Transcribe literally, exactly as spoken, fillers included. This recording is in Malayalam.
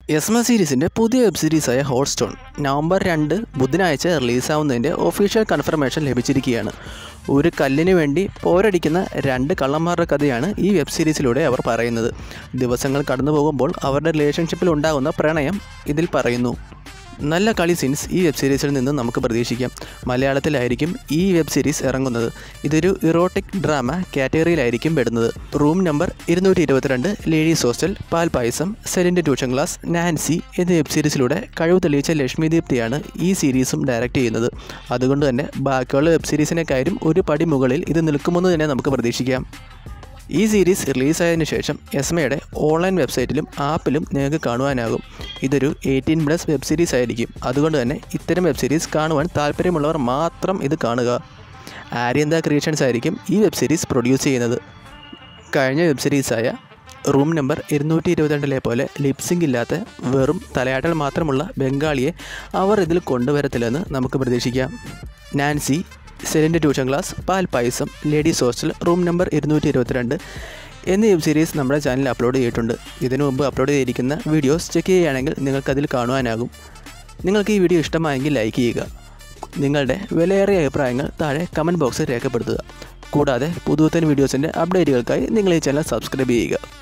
യെസ്മ സീരീസിൻ്റെ പുതിയ വെബ് സീരീസായ ഹോട്ട് സ്റ്റോൺ നവംബർ രണ്ട് ബുധനാഴ്ച റിലീസാവുന്നതിൻ്റെ ഒഫീഷ്യൽ കൺഫർമേഷൻ ലഭിച്ചിരിക്കുകയാണ്. ഒരു കല്ലിന് വേണ്ടി പോരടിക്കുന്ന രണ്ട് കള്ളന്മാരുടെ കഥയാണ് ഈ വെബ് സീരീസിലൂടെ അവർ പറയുന്നത്. ദിവസങ്ങൾ കടന്നു പോകുമ്പോൾ അവരുടെ റിലേഷൻഷിപ്പിൽ ഉണ്ടാകുന്ന പ്രണയം ഇതിൽ പറയുന്നു. നല്ല കളി സീൻസ് ഈ വെബ് സീരീസിൽ നിന്ന് നമുക്ക് പ്രതീക്ഷിക്കാം. മലയാളത്തിലായിരിക്കും ഈ വെബ് സീരീസ് ഇറങ്ങുന്നത്. ഇതൊരു ഇറോട്ടിക് ഡ്രാമ കാറ്റഗറിയിലായിരിക്കും പെടുന്നത്. റൂം നമ്പർ ഇരുന്നൂറ്റി ഇരുപത്തിരണ്ട്, ലേഡീസ് ഹോസ്റ്റൽ, പാൽ പായസം, സെലിൻ്റെ ട്യൂഷൻ ക്ലാസ്, നാൻസി എന്നീ വെബ് സീരീസിലൂടെ കഴിവ് തെളിയിച്ച ലക്ഷ്മി ദീപ്തിയാണ് ഈ സീരീസും ഡയറക്റ്റ് ചെയ്യുന്നത്. അതുകൊണ്ട് തന്നെ ബാക്കിയുള്ള വെബ് സീരീസിനെക്കാളും ഒരു പടി മുകളിൽ ഇത് നിൽക്കുമെന്ന് തന്നെ നമുക്ക് പ്രതീക്ഷിക്കാം. ഈ സീരീസ് റിലീസായതിനു ശേഷം യെസ്മയുടെ ഓൺലൈൻ വെബ്സൈറ്റിലും ആപ്പിലും നിങ്ങൾക്ക് കാണുവാനാകും. ഇതൊരു എയ്റ്റീൻ പ്ലസ് വെബ് സീരീസ് ആയിരിക്കും. അതുകൊണ്ട് തന്നെ ഇത്തരം വെബ് സീരീസ് കാണുവാൻ താല്പര്യമുള്ളവർ മാത്രം ഇത് കാണുക. ആര്യന്ത ക്രിയേഷൻസ് ആയിരിക്കും ഈ വെബ് സീരീസ് പ്രൊഡ്യൂസ് ചെയ്യുന്നത്. കഴിഞ്ഞ വെബ് സീരീസായ റൂം നമ്പർ ഇരുന്നൂറ്റി ഇരുപത്തിരണ്ടിലെ പോലെ ലിപ്സിംഗ് ഇല്ലാത്ത വെറും തലയാട്ടൽ മാത്രമുള്ള ബംഗാളിയെ അവർ ഇതിൽ കൊണ്ടുവരത്തില്ലെന്ന് നമുക്ക് പ്രതീക്ഷിക്കാം. Nancy, സെലിൻ്റെ tuition class, Paal Payasam, ladies hostel, room number ഇരുന്നൂറ്റി ഇരുപത്തിരണ്ട് എന്നീ വെബ് സീരീസ് നമ്മുടെ ചാനലിൽ അപ്ലോഡ് ചെയ്തിട്ടുണ്ട്. ഇതിനു മുമ്പ് അപ്ലോഡ് ചെയ്തിരിക്കുന്ന വീഡിയോസ് ചെക്ക് ചെയ്യുകയാണെങ്കിൽ നിങ്ങൾക്കതിൽ കാണുവാനാകും. നിങ്ങൾക്ക് ഈ വീഡിയോ ഇഷ്ടമായെങ്കിൽ ലൈക്ക് ചെയ്യുക. നിങ്ങളുടെ വിലയേറിയ അഭിപ്രായങ്ങൾ താഴെ കമൻറ്റ് ബോക്സിൽ രേഖപ്പെടുത്തുക. കൂടാതെ പുതുപുത്തൻ വീഡിയോസിൻ്റെ അപ്ഡേറ്റുകൾക്കായി നിങ്ങൾ ഈ ചാനൽ സബ്സ്ക്രൈബ് ചെയ്യുക.